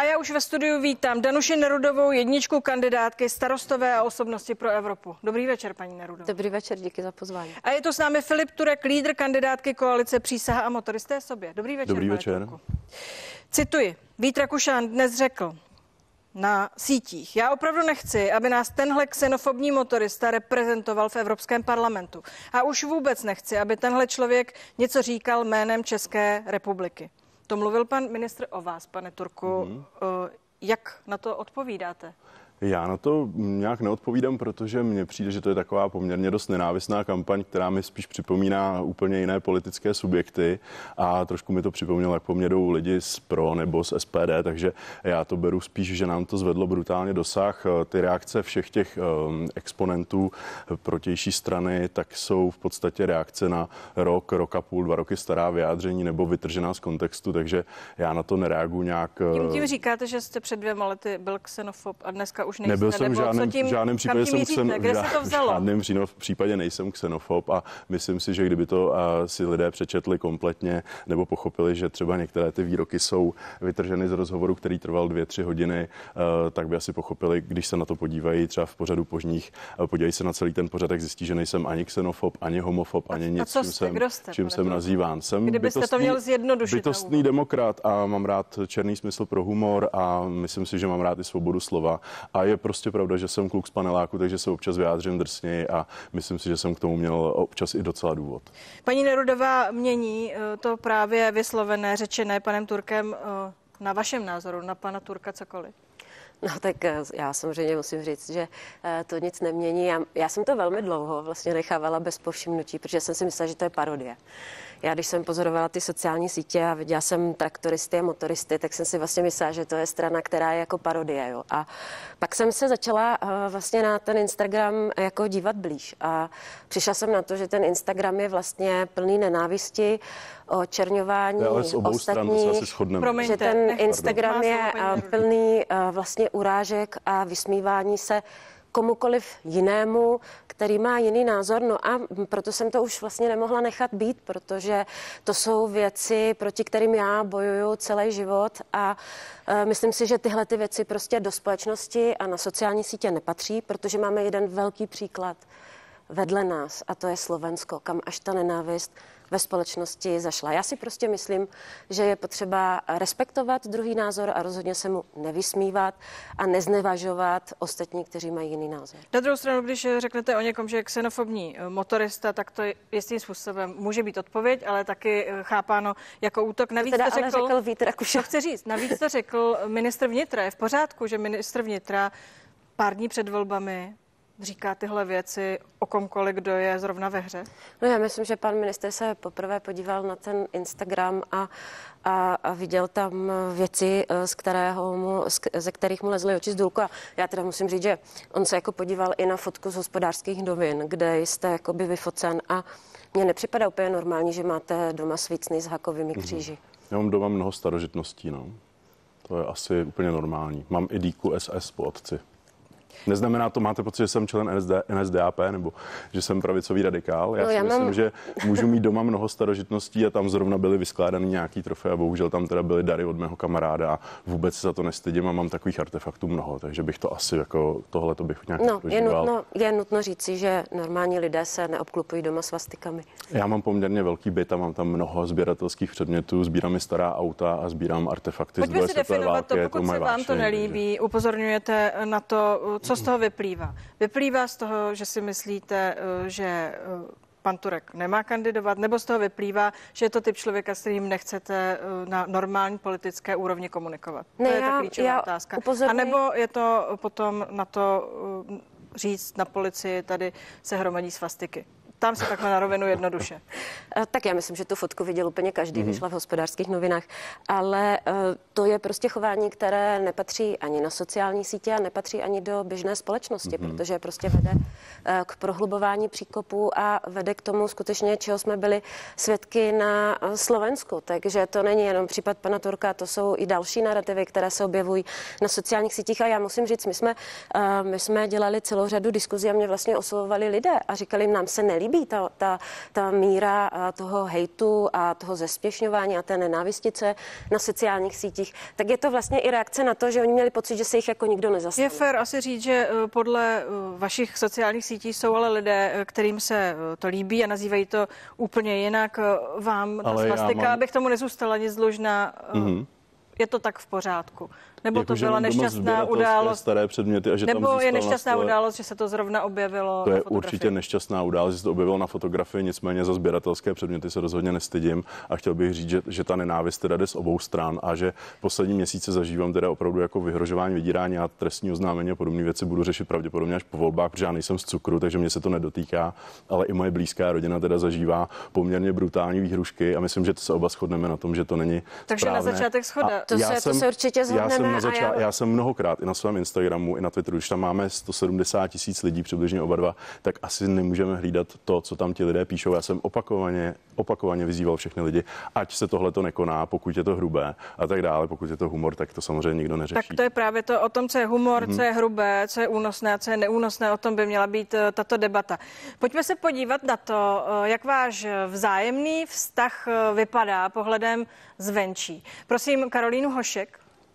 A já už ve studiu vítám Danuši Nerudovou, jedničku kandidátky Starostové a osobnosti pro Evropu. Dobrý večer, paní Nerudová. Dobrý večer, díky za pozvání. A je tu s námi Filip Turek, lídr kandidátky koalice Přísaha a motoristé sobě. Dobrý večer. Dobrý večer. Turku. Cituji, Vít Rakušan dnes řekl na sítích: já opravdu nechci, aby nás tenhle xenofobní motorista reprezentoval v Evropském parlamentu. A už vůbec nechci, aby tenhle člověk něco říkal jménem České republiky. To mluvil pan ministr o vás, pane Turku. Jak na to odpovídáte? Já na to nějak neodpovídám, protože mně přijde, že to je taková poměrně dost nenávistná kampaň, která mi spíš připomíná úplně jiné politické subjekty a trošku mi to připomnělo, jak po mně jdou lidi z PRO nebo z SPD, takže já to beru spíš, že nám to zvedlo brutálně dosah. Ty reakce všech těch exponentů protější strany, tak jsou v podstatě reakce na rok a půl, 2 roky stará vyjádření nebo vytržená z kontextu, takže já na to nereaguji nějak. Tím říkáte, že jste před 2 lety byl xenofob a dneska už nejste, nebyl jsem v žádném případě Kde se to vzalo? V žádném případě nejsem xenofob a myslím si, že kdyby to si lidé přečetli kompletně nebo pochopili, že třeba některé ty výroky jsou vytrženy z rozhovoru, který trval 2-3 hodiny, tak by asi pochopili, když se na to podívají třeba v pořadu Požních, podívají se na celý ten pořad, tak zjistí, že nejsem ani xenofob, ani homofob, ani nic, čím jsem nazýván. Jsem Kdybyste to měl zjednodušit. Bytostný demokrat a mám rád černý smysl pro humor a myslím si, že mám rád i svobodu slova. A je prostě pravda, že jsem kluk z paneláku, takže se občas vyjádřím drsněji a myslím si, že jsem k tomu měl občas i docela důvod. Paní Nerudová mění to právě vyslovené, řečené panem Turkem na vašem názoru, na pana Turka cokoliv? No tak já samozřejmě musím říct, že to nic nemění. Já jsem to velmi dlouho vlastně nechávala bez povšimnutí, protože jsem si myslela, že to je parodie. Já když jsem pozorovala ty sociální sítě a viděla jsem traktoristy a motoristy, tak jsem si vlastně myslela, že to je strana, která je jako parodie. Jo. A pak jsem se začala vlastně na ten Instagram jako dívat blíž a přišla jsem na to, že ten Instagram je vlastně plný nenávisti, očerňování ostatních, že ten Instagram je plný vlastně urážek a vysmívání se komukoliv jinému, který má jiný názor. No a proto jsem to už vlastně nemohla nechat být, protože to jsou věci, proti kterým já bojuju celý život a myslím si, že tyhle ty věci prostě do společnosti a na sociální sítě nepatří, protože máme jeden velký příklad vedle nás a to je Slovensko, kam až ta nenávist ve společnosti zašla. Já si prostě myslím, že je potřeba respektovat druhý názor a rozhodně se mu nevysmívat a neznevažovat ostatní, kteří mají jiný názor. Na druhou stranu, když řeknete o někom, že je xenofobní motorista, tak to jistým způsobem může být odpověď, ale taky chápáno jako útok. Navíc to řekl Vít Rakušan. To chci říct. Navíc to řekl ministr vnitra. Je v pořádku, že ministr vnitra pár dní před volbami říká tyhle věci o komkoliv, kdo je zrovna ve hře? No já myslím, že pan minister se poprvé podíval na ten Instagram a viděl tam věci, ze kterých mu lezly oči z důlku. A já teda musím říct, že on se jako podíval i na fotku z Hospodářských novin, kde jste jakoby vyfocen a mně nepřipadá úplně normální, že máte doma svícny s hakovými kříži. Já mám doma mnoho starožitností, no. To je asi úplně normální. Mám i dýku SS po otci. Neznamená to, máte pocit, že jsem člen NSDAP nebo že jsem pravicový radikál? Já si myslím, že můžu mít doma mnoho starožitností a tam zrovna byly vyskládaný nějaký trofej a bohužel tam teda byly dary od mého kamaráda a vůbec se za to nestydím a mám takových artefaktů mnoho, takže bych to asi jako tohle to bych nějak je nutno říci, že normální lidé se neobklupují doma svastikami. Já mám poměrně velký byt a mám tam mnoho sběratelských předmětů, sbírám i stará auta a sbírám artefakty z druhé světové války. Pokud se vám to nelíbí, upozorňujete na to, co z toho vyplývá? Vyplývá z toho, že si myslíte, že pan Turek nemá kandidovat, nebo z toho vyplývá, že je to typ člověka, s kterým nechcete na normální politické úrovni komunikovat? To je ta klíčová otázka. A nebo je to potom na to říct na policii, tady se hromadí svastiky? Tam se takhle na rovinu jednoduše. Tak já myslím, že tu fotku viděl úplně každý, vyšla v Hospodářských novinách, ale to je prostě chování, které nepatří ani na sociální sítě a nepatří ani do běžné společnosti, protože prostě vede k prohlubování příkopů a vede k tomu skutečně, čeho jsme byli svědky na Slovensku. Takže to není jenom případ pana Turka, to jsou i další narrativy, které se objevují na sociálních sítích a já musím říct, my jsme dělali celou řadu diskuzí a mě vlastně oslovovali lidé a říkali, nám se nelíbí líbí ta míra toho hejtu a toho zespěšňování a té nenávistice na sociálních sítích, tak je to vlastně i reakce na to, že oni měli pocit, že se jich jako nikdo nezastane. Je fér asi říct, že podle vašich sociálních sítí jsou ale lidé, kterým se to líbí a nazývají to úplně jinak. Vám ta svastika, abych tomu nezůstala nic dlužná, je to tak v pořádku? Nebo jako, to byla nešťastná událost? Staré předměty a že nebo tam je nešťastná událost, že se to zrovna objevilo? To na je fotografii? určitě nešťastná událost, že se to objevilo na fotografii, nicméně za sběratelské předměty se rozhodně nestydím a chtěl bych říct, že ta nenávist teda jde z obou stran a že poslední měsíce zažívám teda opravdu jako vyhrožování, vydírání a trestní oznámení a podobné věci budu řešit pravděpodobně až po volbách, protože já nejsem z cukru, takže mě se to nedotýká, ale i moje blízká rodina teda zažívá poměrně brutální výhrušky a myslím, že to se oba shodneme na tom, že to není Takže správné. na začátek shoda. To se určitě shodneme. Já jsem mnohokrát i na svém Instagramu, i na Twitteru, když tam máme 170 000 lidí, přibližně oba dva, tak asi nemůžeme hlídat to, co tam ti lidé píšou. Já jsem opakovaně vyzýval všechny lidi, ať se tohle to nekoná, pokud je to hrubé a tak dále, pokud je to humor, tak to samozřejmě nikdo neřeší. Tak to je právě to o tom, co je humor, co je hrubé, co je únosné, co je neúnosné, o tom by měla být tato debata. Pojďme se podívat na to, jak váš vzájemný vztah vypadá pohledem zvenčí. Prosím Karolínu Hošek.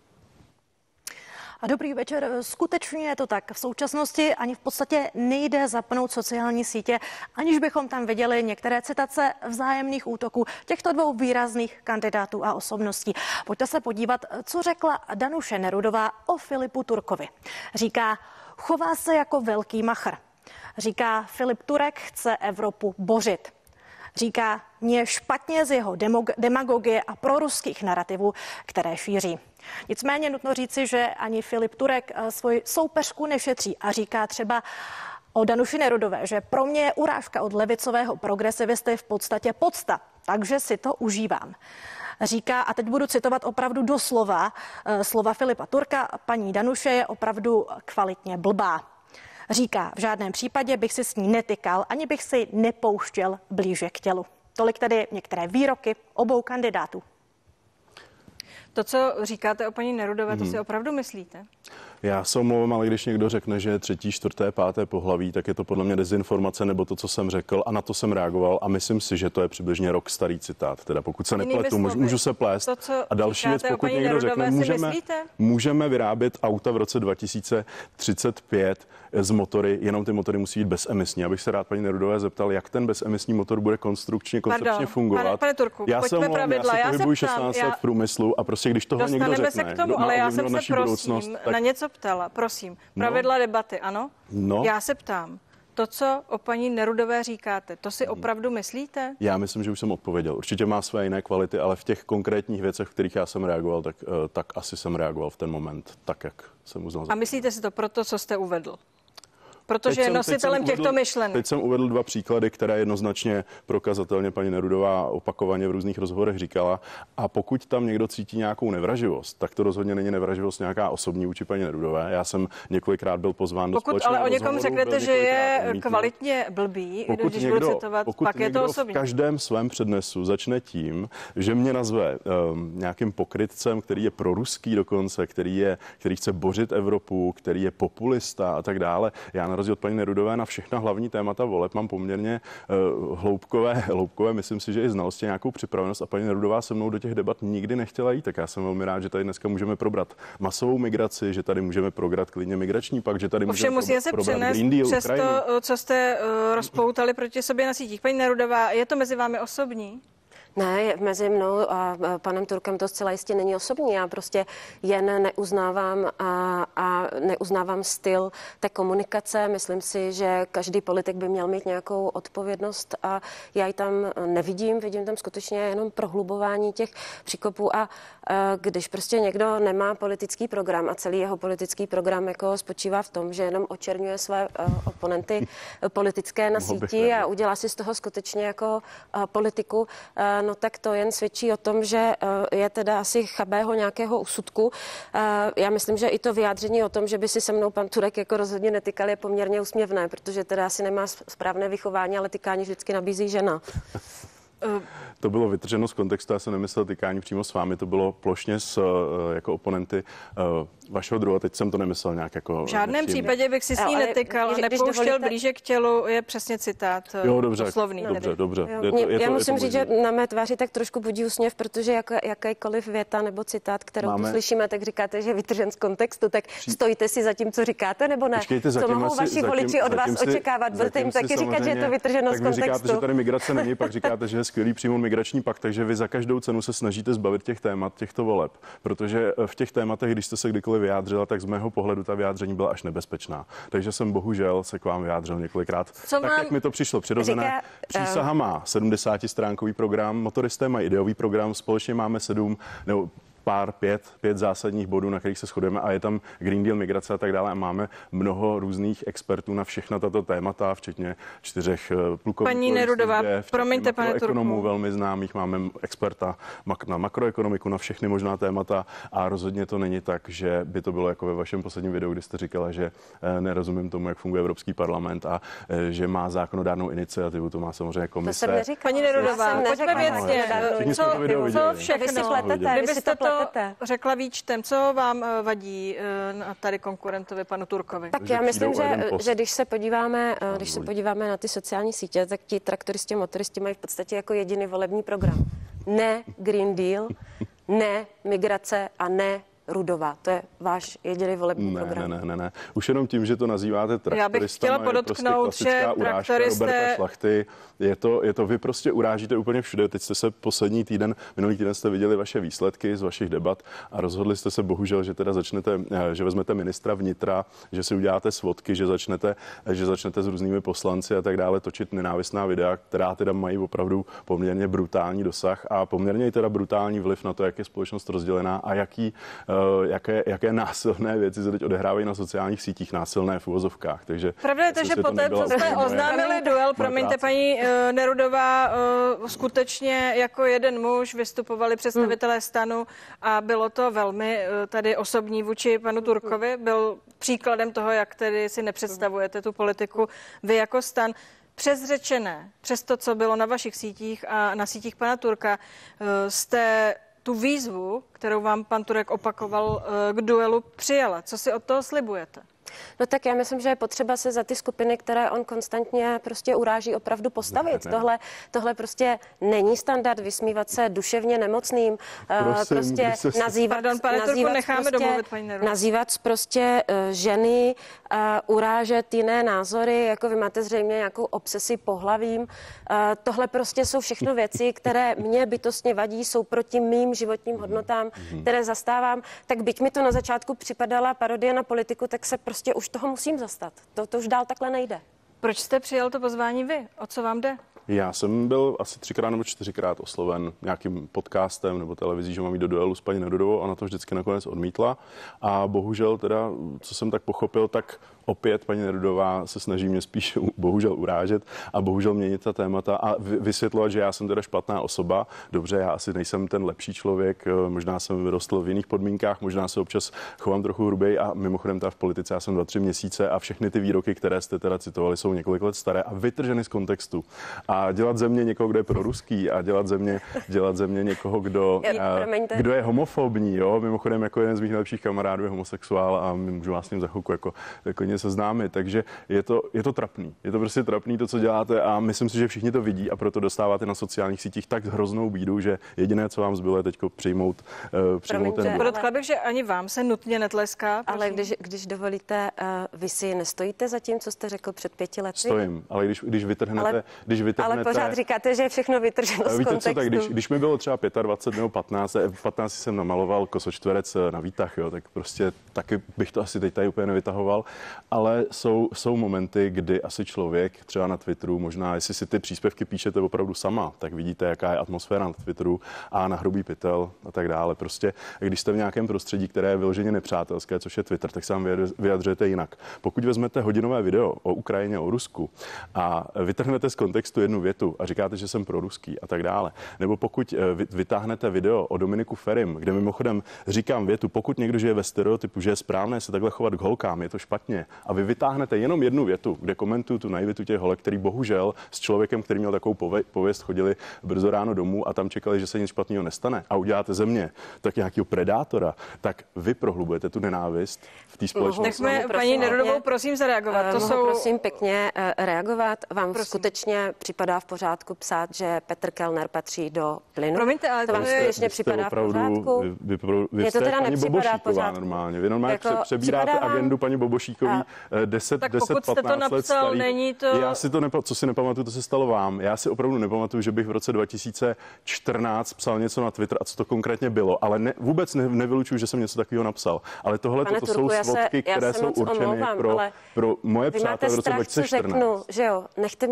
A dobrý večer. Skutečně je to tak. V současnosti ani v podstatě nejde zapnout sociální sítě, aniž bychom tam viděli některé citace vzájemných útoků těchto dvou výrazných kandidátů a osobností. Pojďte se podívat, co řekla Danuše Nerudová o Filipu Turkovi. Říká, chová se jako velký machr. Říká, Filip Turek chce Evropu bořit. Říká, mně je špatně z jeho demagogie a proruských narrativů, které šíří. Nicméně nutno říci, že ani Filip Turek svoji soupeřku nešetří a říká třeba o Danuši Nerudové, že pro mě je urážka od levicového progresivisty v podstatě podsta, takže si to užívám. Říká, a teď budu citovat opravdu doslova slova Filipa Turka, paní Danuše je opravdu kvalitně blbá. Říká, v žádném případě bych si s ní netykal, ani bych si nepouštěl blíže k tělu. Tolik tedy některé výroky obou kandidátů. To, co říkáte o paní Nerudové, to si opravdu myslíte? Já se omlouvám, ale když někdo řekne, že je 3., 4., 5. pohlaví, tak je to podle mě dezinformace nebo to, co jsem řekl a na to jsem reagoval a myslím si, že to je přibližně rok starý citát. Teda pokud se nepletu, můžu se plést. To, a další věc, pokud někdo řekne, můžeme vyrábět auta v roce 2035 z motory, jenom ty motory musí být bezemisní. Abych se rád paní Nerudové zeptal, jak ten bezemisní motor bude koncepčně fungovat. Pane Turku, já se pohybuji 16 let v průmyslu a prostě když toho někdo řekne, se k tomu, ale já jsem se prosím na něco ptala, prosím. Pravidla debaty, ano? No. Já se ptám. To, co o paní Nerudové říkáte, to si opravdu myslíte? Já myslím, že už jsem odpověděl. Určitě má své jiné kvality, ale v těch konkrétních věcech, v kterých já jsem reagoval, tak asi jsem reagoval v ten moment tak, jak jsem uznal. A myslíte si to proto, co jste uvedl? Protože je nositelem těchto myšlenek. Teď jsem uvedl 2 příklady, které jednoznačně prokazatelně paní Nerudová opakovaně v různých rozhovorech říkala. A pokud tam někdo cítí nějakou nevraživost, tak to rozhodně není nevraživost nějaká osobní vůči paní Nerudové. Já jsem několikrát byl pozván do společného rozhovoru. Ale o někom řeknete, že je kvalitně blbý, když budu citovat, pak je to osobní. V každém svém přednesu začne tím, že mě nazve nějakým pokrytcem, který je proruský dokonce, který chce bořit Evropu, který je populista a tak dále. Já na rozdíl od paní Nerudové na všechna hlavní témata voleb mám poměrně hloubkové, myslím si, že i znalosti, nějakou připravenost a paní Nerudová se mnou do těch debat nikdy nechtěla jít, tak já jsem velmi rád, že tady dneska můžeme probrat masovou migraci, že tady můžeme probrat klidně migrační pakt, že tady můžeme probrat Green Deal, přes to, co jste rozpoutali proti sobě na sítích. Paní Nerudová, je to mezi vámi osobní? Ne, mezi mnou a panem Turkem to zcela jistě není osobní. Já prostě jen neuznávám a neuznávám styl té komunikace. Myslím si, že každý politik by měl mít nějakou odpovědnost a já ji tam nevidím. Vidím tam skutečně jenom prohlubování těch příkopů a když prostě někdo nemá politický program a celý jeho politický program jako spočívá v tom, že jenom očerňuje své oponenty politické na síti a udělá si z toho skutečně jako politiku, no tak to jen svědčí o tom, že je teda asi chabého nějakého úsudku. Já myslím, že i to vyjádření o tom, že by si se mnou pan Turek jako rozhodně netykal, je poměrně úsměvné, protože teda asi nemá správné vychování, ale tykání vždycky nabízí žena. To bylo vytrženo z kontextu, já jsem nemyslel tykání přímo s vámi, to bylo plošně jako oponenty vašeho druhu, teď jsem to nemyslel nějak jako... V žádném případě bych si s ní netykal a nepouštěl blíže k tělu, je přesně citát doslovný. Dobře. Já musím říct, že na mé tváři tak trošku budí úsměv, protože jakákoliv věta nebo citát, kterou tu slyšíme, tak říkáte, že je vytržen z kontextu, tak stojíte si za tím, co říkáte, nebo ne? Počkejte, co mohou vaši voliči od vás očekávat? Budete jim taky říkat, že je to vytrženo z kontextu? Říkáte, že tady migrace není, pak říkáte, že je skvělý přijmout migrační pakt, takže vy za každou cenu se snažíte zbavit těch témat, těchto voleb, protože v těch tématech, když jste se kdykoliv vyjádřila, tak z mého pohledu ta vyjádření byla až nebezpečná. Takže jsem bohužel se k vám vyjádřil několikrát. Jak mi to přišlo přirozené. Přísaha má 70stránkový program, motoristé mají ideový program, společně máme 7 nebo pět zásadních bodů, na kterých se shodujeme, a je tam Green Deal, migrace a tak dále. A máme mnoho různých expertů na všechna tato témata, včetně 4 plukovníků. Paní Nerudová, promiňte, pane Turku. Ekonomů velmi známých, máme experta na makroekonomiku, na všechny možná témata, a rozhodně to není tak, že by to bylo jako ve vašem posledním videu, kdy jste říkala, že nerozumím tomu, jak funguje Evropský parlament a že má zákonodárnou iniciativu, to má samozřejmě komise. To jsem neříkala. Paní Nerudová, pojďme věcně. Co všechno? Kdybyste to řekla výčtem, co vám vadí tady konkurentovi panu Turkovi? Tak já myslím, že když se podíváme na ty sociální sítě, tak ti traktoristi, motoristi mají v podstatě jako jediný volební program. Ne Green Deal, ne migrace a ne Rudová. To je váš jediný volební program. Ne. Už jenom tím, že to nazýváte traktoristama, já bych chtěla podotknout, že Roberta Šlachty. Je to vy prostě urážíte úplně všude. Teď jste se minulý týden jste viděli vaše výsledky z vašich debat a rozhodli jste se bohužel, že teda že vezmete ministra vnitra, že si uděláte svodky, že začnete s různými poslanci a tak dále točit nenávistná videa, která teda mají opravdu poměrně brutální dosah a poměrně i teda brutální vliv na to, jak je společnost rozdělená a jaké násilné věci se teď odehrávají na sociálních sítích, násilné v uvozovkách. Takže pravda je to, že poté, co jste oznámili duel, promiňte, paní Nerudová, skutečně jako jeden muž vystupovali představitelé STANu a bylo to velmi tady osobní vůči panu Turkovi. Byl příkladem toho, jak tedy si nepředstavujete tu politiku vy jako STAN. Přesřečené, přes to, co bylo na vašich sítích a na sítích pana Turka, jste tu výzvu, kterou vám pan Turek opakoval k duelu, přijala. Co si od toho slibujete? No tak já myslím, že je potřeba se za ty skupiny, které on konstantně prostě uráží, opravdu postavit. Tohle prostě není standard, vysmívat se duševně nemocným, nazývat prostě ženy, urážet jiné názory, jako vy máte zřejmě nějakou obsesi pohlavím. Tohle prostě jsou všechno věci, které mě bytostně vadí, jsou proti mým životním hodnotám, které zastávám. Tak byť mi to na začátku připadala parodie na politiku, tak se prostě už toho musím zastat. To už dál takhle nejde. Proč jste přijal to pozvání vy? O co vám jde? Já jsem byl asi 3x nebo 4x osloven nějakým podcastem nebo televizí, že mám jít do duelu s paní Nerudovou. Ona to vždycky nakonec odmítla a bohužel teda, co jsem tak pochopil, tak opět paní Nerudová se snaží mě spíš bohužel urážet a bohužel měnit ta témata a vysvětlovat, že já jsem teda špatná osoba. Dobře, já asi nejsem ten lepší člověk, možná jsem vyrostl v jiných podmínkách, možná se občas chovám trochu hruběji a mimochodem ta v politice já jsem 2-3 měsíce a všechny ty výroky, které jste teda citovali, jsou několik let staré a vytrženy z kontextu. A dělat ze mě někoho, kdo je proruský a dělat ze mě někoho, kdo je homofobní, jo? Mimochodem jako jeden z mých nejlepších kamarádů je homosexuál a můžu vás s ním za chvilku jako seznámit, takže je to trapný. Je to prostě trapný to, co děláte a myslím si, že všichni to vidí a proto dostáváte na sociálních sítích tak hroznou bídu, že jediné, co vám zbylo, je teďko přijmout ten bod. Podotkla bych, že ani vám se nutně netleská. Prosím. Ale když dovolíte, vy si nestojíte za tím, co jste řekl před 5 lety? Stojím, ale když vytrhnete... Ale pořád říkáte, že je všechno vytrženo z kontextu. Co, tak když mi bylo třeba 25 nebo 15, v 15 jsem namaloval kosočtverec na výtah, jo, tak prostě taky bych to asi teď tady úplně nevytahoval. Ale jsou momenty, kdy asi člověk třeba na Twitteru, možná jestli si ty příspěvky píšete opravdu sama, tak vidíte, jaká je atmosféra na Twitteru a na hrubý pytel a tak dále. Prostě když jste v nějakém prostředí, které je vyloženě nepřátelské, což je Twitter, tak se vám vyjadřujete jinak. Pokud vezmete hodinové video o Ukrajině, o Rusku a vytrhnete z kontextu jednu větu a říkáte, že jsem proruský a tak dále, nebo pokud vytáhnete video o Dominiku Ferim, kde mimochodem říkám větu, pokud někdo žije ve stereotypu, že je správné se takhle chovat k holkám, je to špatně, A vy vytáhnete jenom jednu větu, kde komentuju tu naivitu těch holek, který bohužel s člověkem, který měl takovou pověst, chodili brzo ráno domů a tam čekali, že se nic špatného nestane, a uděláte ze mě tak nějakého predátora, tak vy prohlubujete tu nenávist v té společnosti. Nechme paní Nerudovou prosím zareagovat. Prosím pěkně reagovat. Vám skutečně připadá v pořádku psát, že Petr Kellner patří do plynu? Promiňte, ale to vám skutečně připadá v pořádku? Vy jste teda paní Bobošíková normálně. Vy normálně jako přebíráte agendu paní Bobošíkový 10-15 let starý. Není to... Já si to co si nepamatuju, to se stalo vám. Já si opravdu nepamatuju, že bych v roce 2014 psal něco na Twitter a co to konkrétně bylo, ale vůbec nevylučuju, že jsem něco takového napsal. Ale tohle to jsou svodky, které jsou určeny pro moje přátelé v roce 2014. Řeknu, že jo, nechte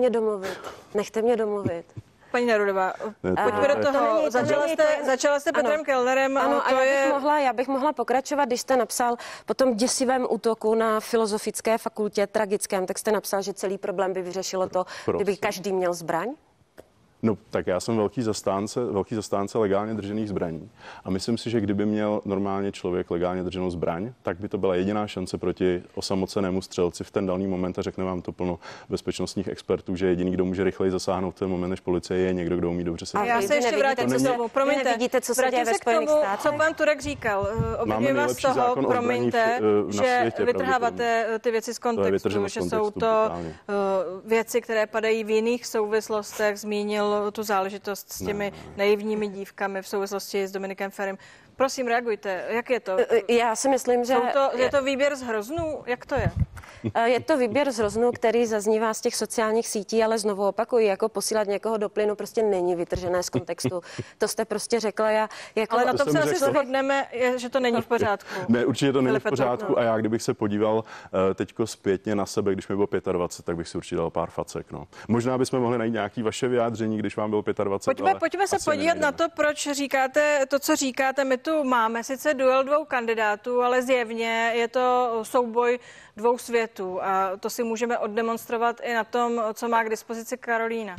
mě domluvit. Paní Nerudová, pojďme do toho. Začala jste Petrem Kellnerem. Ano, a já bych mohla pokračovat, když jste napsal po tom děsivém útoku na Filozofické fakultě, tragickém, tak jste napsal, že celý problém by vyřešilo to, kdyby každý měl zbraň. No, tak já jsem velký zastánce legálně držených zbraní. A myslím si, že kdyby měl normálně člověk legálně drženou zbraň, tak by to byla jediná šance proti osamocenému střelci v ten daný moment, a řekne vám to plno bezpečnostních expertů, že jediný, kdo může rychleji zasáhnout v ten moment než policie, je někdo, kdo umí dobře se. A já se ještě vrátím k tomu. Promiňte, vidíte, co se děje ve Spojených státech. Co pan Turek říkal? Obviňuji vás z toho, promiňte, že vytrháváte ty věci z kontextu, že jsou to věci, které padají v jiných souvislostech. Zmínil tu záležitost s těmi naivními dívkami v souvislosti s Dominikem Ferim. Prosím, reagujte. Jak je to? Já si myslím, že... Je to výběr z hroznů? Jak to je? Je to výběr z hroznů, který zaznívá z těch sociálních sítí, ale znovu opakuji, jako posílat někoho do plynu prostě není vytržené z kontextu. To jste prostě řekla. Ale na tom se asi shodneme, že to není v pořádku. Ne, určitě to není v pořádku, a já kdybych se podíval teďko zpětně na sebe, když mi bylo 25, tak bych si určitě dal pár facek. No. Možná bychom mohli najít nějaké vaše vyjádření, když vám bylo 25. Pojďme se podívat na to, proč říkáte to, co říkáte. My tu máme sice duel dvou kandidátů, ale zjevně je to souboj dvou světů a to si můžeme oddemonstrovat i na tom, co má k dispozici Karolína.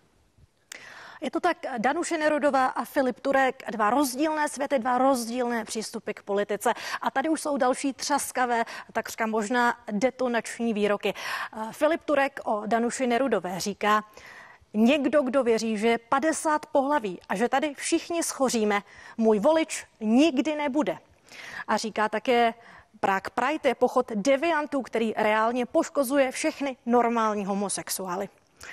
Je to tak, Danuše Nerudová a Filip Turek, dva rozdílné světy, dva rozdílné přístupy k politice. A tady už jsou další třaskavé, takřka možná detonační výroky. Filip Turek o Danuši Nerudové říká: někdo, kdo věří, že je 50 pohlaví a že tady všichni schoříme, můj volič nikdy nebude. A říká také: Prague Pride je pochod deviantů, který reálně poškozuje všechny normální homosexuály.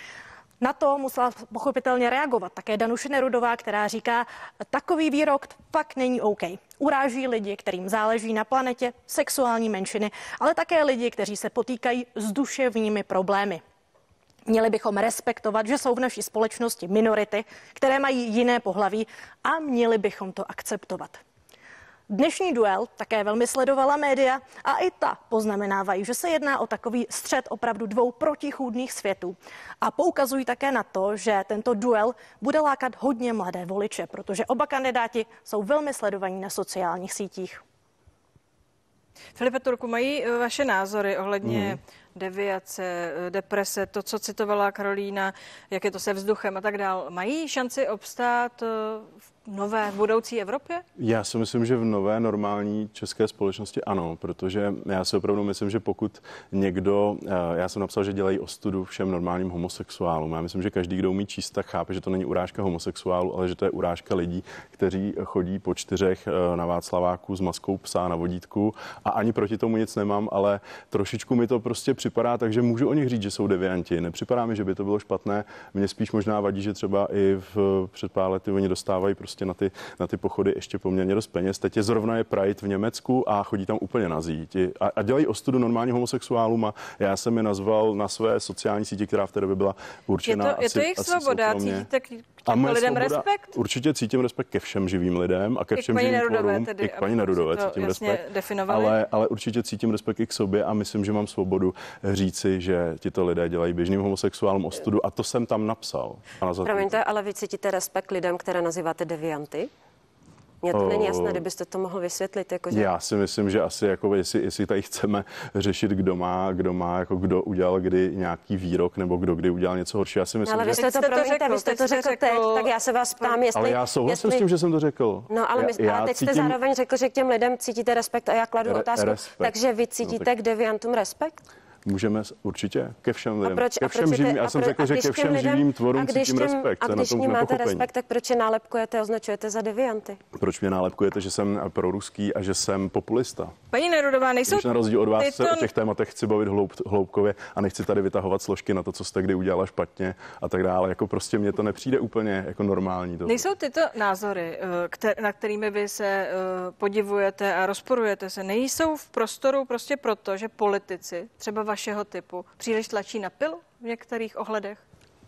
Na to musela pochopitelně reagovat také Danuše Nerudová, která říká: takový výrok fakt není OK. Uráží lidi, kterým záleží na planetě, sexuální menšiny, ale také lidi, kteří se potýkají s duševními problémy. Měli bychom respektovat, že jsou v naší společnosti minority, které mají jiné pohlaví, a měli bychom to akceptovat. Dnešní duel také velmi sledovala média a i ta poznamenávají, že se jedná o takový střet opravdu dvou protichůdných světů. A poukazují také na to, že tento duel bude lákat hodně mladé voliče, protože oba kandidáti jsou velmi sledovaní na sociálních sítích. Filipe Turku, mají vaše názory ohledně deviace, deprese, to, co citovala Karolína, jak je to se vzduchem a tak dál, mají šanci obstát v nové budoucí Evropě? Já si myslím, že v nové normální české společnosti ano, protože já si opravdu myslím, že pokud někdo, já jsem napsal, že dělají ostudu všem normálním homosexuálům. Já myslím, že každý, kdo umí číst, tak chápe, že to není urážka homosexuálů, ale že to je urážka lidí, kteří chodí po 4 na Václaváku s maskou psa na vodítku, a ani proti tomu nic nemám, ale trošičku mi to prostě připadá, takže můžu o nich říct, že jsou devianti. Nepřipadá mi, že by to bylo špatné. Mně spíš možná vadí, že třeba i před pár lety oni dostávají prostě na ty pochody ještě poměrně dost peněz. Teď zrovna je Pride v Německu a chodí tam úplně nazí. A dělají ostudu normálním homosexuálům, a já jsem je nazval na své sociální síti, která v té době byla určena. Je to jejich svoboda, cítíte k těm lidem respekt? Určitě cítím respekt ke všem živým lidem a ke všem živým tvorům. I k paní Nerudové cítím respekt. Ale určitě cítím respekt i k sobě a myslím, že mám svobodu říci, že tito lidé dělají běžným homosexuálům ostudu, a to jsem tam napsal. Promiňte, ale vy cítíte respekt lidem, které nazýváte devianty? Mně to není jasné, kdybyste to mohl vysvětlit. Jakože... Já si myslím, že asi jako jestli tady chceme řešit, kdo udělal kdy nějaký výrok, nebo kdo kdy udělal něco horšího. Já si myslím, ale vy jste to řekl teď, tak já se vás ptám, jestli... Ale já souhlasím s tím, že jsem to řekl. No ale teď jste zároveň řekl, že k těm lidem cítíte respekt a já kladu otázku. Respekt. Takže vy cítíte k deviantům respekt? Můžeme určitě ke všem lidem. Já jsem řekl, že ke všem živým tvorům cítím respekt. A když ní máte respekt, tak proč je nálepkujete, označujete za devianty? Proč mě nálepkujete, že jsem proruský a že jsem populista? Paní Nerudová, nejsou... Když na rozdíl od vás se o těch tématech chci bavit hloubkově a nechci tady vytahovat složky na to, co jste kdy udělala špatně a tak dále. Jako prostě mně to nepřijde úplně jako normální. Nejsou tyto názory, na kterými vy se podivujete a rozporujete se, nejsou v prostoru prostě proto, že politici, třeba vašeho typu, příliš tlačí na pilu v některých ohledech?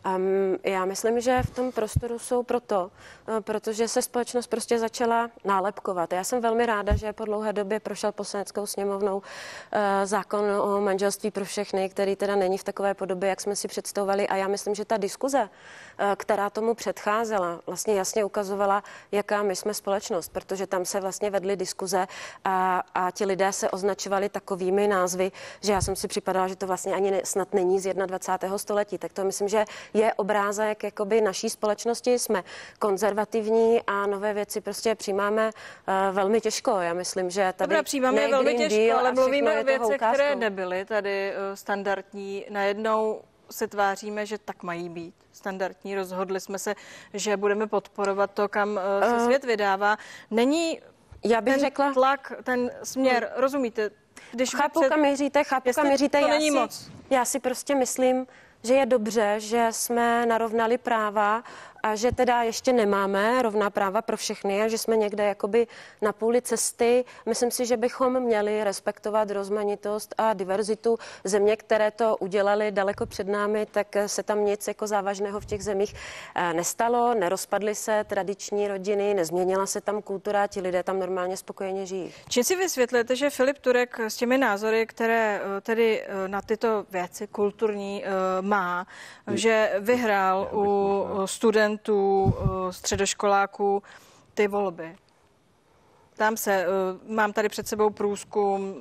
Já myslím, že v tom prostoru jsou protože se společnost prostě začala nálepkovat. Já jsem velmi ráda, že po dlouhé době prošel Poslaneckou sněmovnou zákon o manželství pro všechny, který teda není v takové podobě, jak jsme si představovali. A já myslím, že ta diskuze, která tomu předcházela, vlastně jasně ukazovala, jaká my jsme společnost, protože tam se vlastně vedly diskuze a ti lidé se označovali takovými názvy, že já jsem si připadala, že to vlastně ani snad není z 21. století. Tak to myslím, že je obrázek jakoby naší společnosti. Jsme konzervativní a nové věci prostě přijímáme velmi těžko. Já myslím, že tady Dobrá, přijímáme velmi těžko, ale mluvíme o věcech, které nebyly tady standardní. Najednou se tváříme, že tak mají být standardní. Rozhodli jsme se, že budeme podporovat to, kam se svět vydává. Není řekla tlak, ten směr, rozumíte? Když chápu, kam míříte. To není moc. Já si prostě myslím, že je dobře, že jsme narovnali práva a že teda ještě nemáme rovná práva pro všechny a že jsme někde jakoby na půli cesty. Myslím si, že bychom měli respektovat rozmanitost a diverzitu. Země, které to udělali daleko před námi, tak se tam nic jako závažného v těch zemích nestalo, nerozpadly se tradiční rodiny, nezměnila se tam kultura, ti lidé tam normálně spokojeně žijí. Čím si vysvětlíte, že Filip Turek s těmi názory, které tedy na tyto věci kulturní má, že vyhrál u studentů, středoškoláků ty volby? Tam se, mám tady před sebou průzkum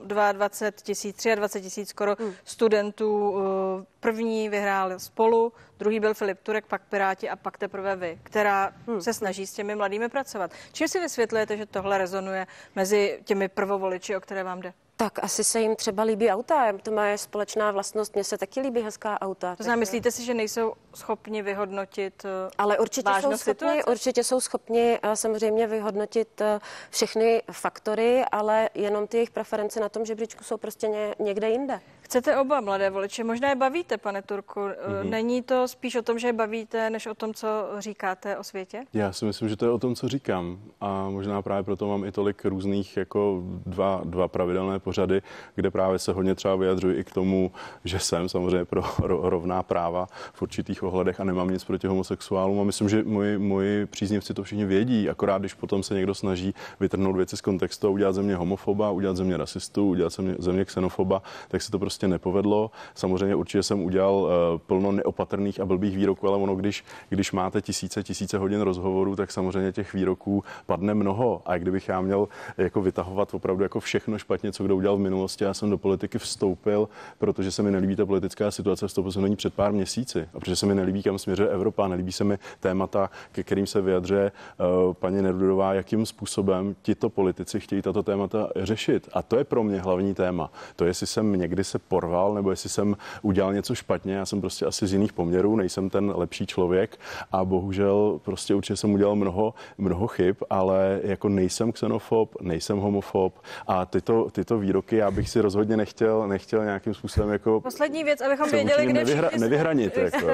23 tisíc skoro studentů. První vyhrál Spolu, druhý byl Filip Turek, pak Piráti a pak teprve vy, která se snaží s těmi mladými pracovat. Čím si vysvětlujete, že tohle rezonuje mezi těmi prvovoliči, o které vám jde? Tak asi se jim třeba líbí auta, to má společná vlastnost, mně se taky líbí hezká auta. To znamená, myslíte si, že nejsou schopni vyhodnotit ale určitě jsou schopni samozřejmě vyhodnotit všechny faktory, ale jenom ty jejich preference na tom žebříčku jsou prostě někde jinde. Chcete oba mladé voliče, možná je bavíte, pane Turku. Není to spíš o tom, že je bavíte, než o tom, co říkáte o světě? Já si myslím, že to je o tom, co říkám. A možná právě proto mám i tolik různých jako dva pravidelné pořady, kde právě se hodně třeba vyjadřuji i k tomu, že jsem samozřejmě pro rovná práva v určitých ohledech a nemám nic proti homosexuálům. A myslím, že moji příznivci to všichni vědí, akorát když potom se někdo snaží vytrhnout věci z kontextu a udělat ze mě homofoba, udělat ze mě rasistu, udělat ze mě xenofoba, tak se to prostě nepovedlo. Samozřejmě určitě jsem udělal plno neopatrných a blbých výroků, ale ono, když máte tisíce hodin rozhovorů, tak samozřejmě těch výroků padne mnoho. A kdybych já měl jako vytahovat opravdu jako všechno špatně, co kdo udělal v minulosti, já jsem do politiky vstoupil, protože se mi nelíbí ta politická situace, vstoupil jsem do ní před pár měsíci. A protože se mi nelíbí, kam směřuje Evropa, nelíbí se mi témata, ke kterým se vyjadřuje paní Nerudová, jakým způsobem tito politici chtějí tato témata řešit. A to je pro mě hlavní téma. To, jestli jsem někdy se porval, nebo jestli jsem udělal něco špatně, já jsem prostě asi z jiných poměrů, nejsem ten lepší člověk a bohužel prostě určitě jsem udělal mnoho chyb, ale jako nejsem xenofob, nejsem homofob a tyto výroky já bych si rozhodně nechtěl nějakým způsobem jako poslední věc, abychom věděli, kde nevyhranit.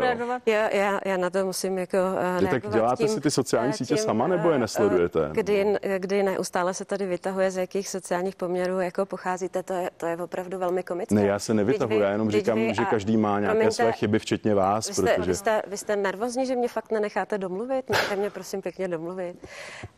Já na to musím jako tak děláte si ty sociální sítě sama, nebo je nesledujete? Kdy neustále se tady vytahuje, z jakých sociálních poměrů jako pocházíte, to je opravdu velmi komické. Ne, já se nevytahuji, já jenom říkám, že každý má nějaké své chyby, včetně vás. Vy jste nervózní, že mě fakt nenecháte domluvit? Nechte mě prosím pěkně domluvit.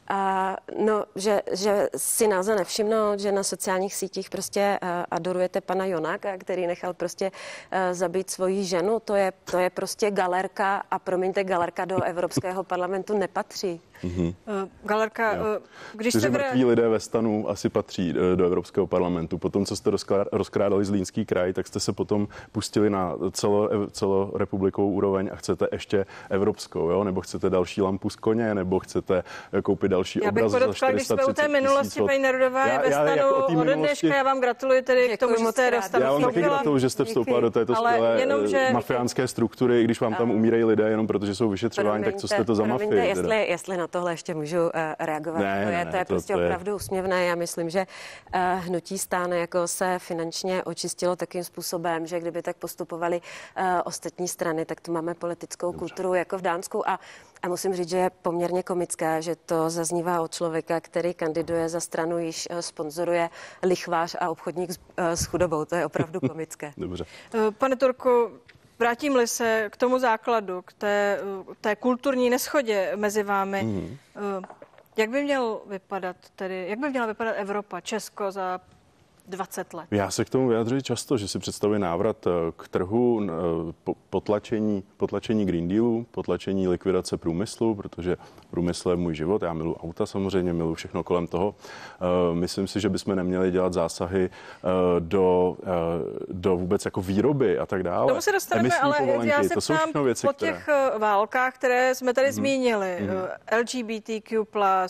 Že si náze nevšimnout, že na sociálních sítích prostě adorujete pana Jonáka, který nechal prostě zabít svoji ženu, to je prostě galerka a promiňte, galerka do Evropského parlamentu nepatří. Galerka, když jste... mrtví lidé ve stanu asi patří do Evropského parlamentu. Potom, co jste rozkrádali Zlínský kraj, tak jste se potom pustili na celorepublikovou úroveň a chcete ještě evropskou, jo? Nebo chcete další lampu z koně, nebo chcete koupit další obraz za 430 000. Když jsme u té minulosti, paní Nerudová je ve stanu ode dneška, já vám gratuluji tedy k tomu, že jste dostali. Já vám taky gratuluji, že jste vstoupila do této skvělé mafiánské struktury, i když vám tam umírají lidé jenom protože jsou vyšetřováni, tak co jste to za mafii? Jestli na tohle ještě můžu reagovat. To je prostě opravdu úsměvné. Já myslím, že hnutí STAN jako se finančně očistilo takým způsobem, že kdyby tak postupovali ostatní strany, tak tu máme politickou kulturu jako v Dánsku a musím říct, že je poměrně komické, že to zaznívá od člověka, který kandiduje za stranu, již sponzoruje lichvář a obchodník s chudobou. To je opravdu komické. Dobře. Pane Turku, vrátím-li se k tomu základu, k té kulturní neschodě mezi vámi, jak by měla vypadat Evropa, Česko za 20 let? Já se k tomu vyjadřuji často, že si představuji návrat k trhu, potlačení Green Dealu, potlačení likvidace průmyslu, protože průmysl je můj život, já miluji auta samozřejmě, miluji všechno kolem toho. Myslím si, že bychom neměli dělat zásahy do vůbec jako výroby a tak dále. Tomu se dostaneme, ale já se ptám po těch válkách, které jsme tady zmínili, LGBTQ+,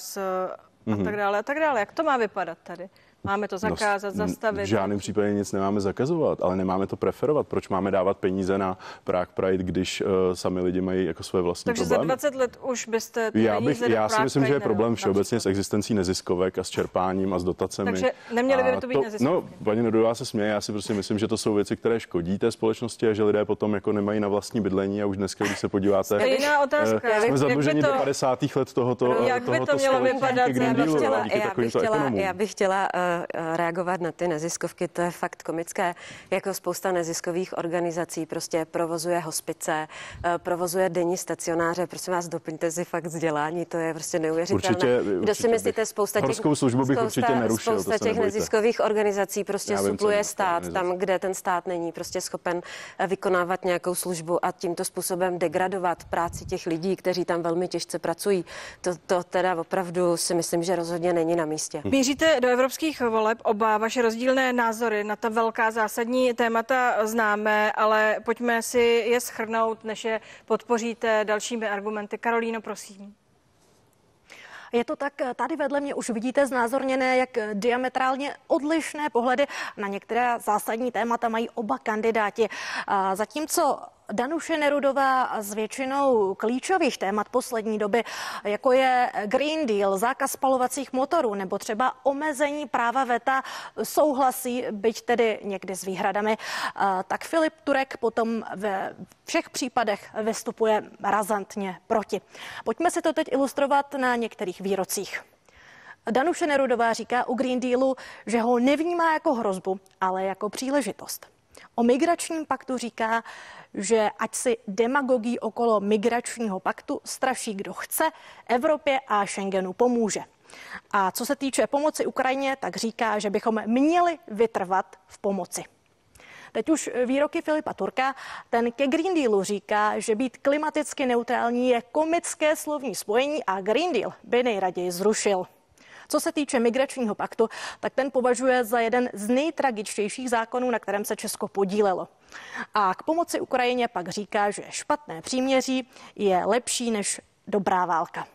a tak dále. Jak to má vypadat tady? Máme to zakázat, zastavit? V žádném případě nic nemáme zakazovat, ale nemáme to preferovat. Proč máme dávat peníze na Prague Pride, když sami lidi mají jako své vlastní problémy? Takže za 20 let už byste Já si myslím, že je problém všeobecně s existencí neziskovek a s čerpáním a s dotacemi. Takže neměly by to být neziskovky? No, paní Nerudová se směje, já si prostě myslím, že to jsou věci, které škodí té společnosti a že lidé potom jako nemají na vlastní bydlení a už dneska, když se podíváte, stejná otázka. Jsme zadluženi do 50. let tohoto jak by to mělo vypadat? Já bych chtěla reagovat na ty neziskovky, to je fakt komické. Jako spousta neziskových organizací prostě provozuje hospice, provozuje denní stacionáře. Prosím vás, doplňte si fakt vzdělání, to je prostě neuvěřitelné. Kdo si myslíte, spousta těch neziskových organizací prostě supluje stát tam, kde ten stát není prostě schopen vykonávat nějakou službu a tímto způsobem degradovat práci těch lidí, kteří tam velmi těžce pracují. To teda opravdu si myslím, že rozhodně není na místě. Míříte do evropských voleb, oba vaše rozdílné názory na ta velká zásadní témata známe, ale pojďme si je shrnout, než je podpoříte dalšími argumenty. Karolíno, prosím. Je to tak, tady vedle mě už vidíte znázorněné, jak diametrálně odlišné pohledy na některé zásadní témata mají oba kandidáti. Zatímco Danuše Nerudová s většinou klíčových témat poslední doby, jako je Green Deal, zákaz spalovacích motorů nebo třeba omezení práva veta, souhlasí, byť tedy někdy s výhradami, tak Filip Turek potom ve všech případech vystupuje razantně proti. Pojďme si to teď ilustrovat na některých výrocích. Danuše Nerudová říká o Green Dealu, že ho nevnímá jako hrozbu, ale jako příležitost. O migračním paktu říká, že ať si demagogii okolo migračního paktu straší kdo chce, Evropě a Schengenu pomůže. A co se týče pomoci Ukrajině, tak říká, že bychom měli vytrvat v pomoci. Teď už výroky Filipa Turka, ten ke Green Dealu říká, že být klimaticky neutrální je komické slovní spojení a Green Deal by nejraději zrušil. Co se týče migračního paktu, tak ten považuje za jeden z nejtragičtějších zákonů, na kterém se Česko podílelo. A k pomoci Ukrajině pak říká, že špatné příměří je lepší než dobrá válka.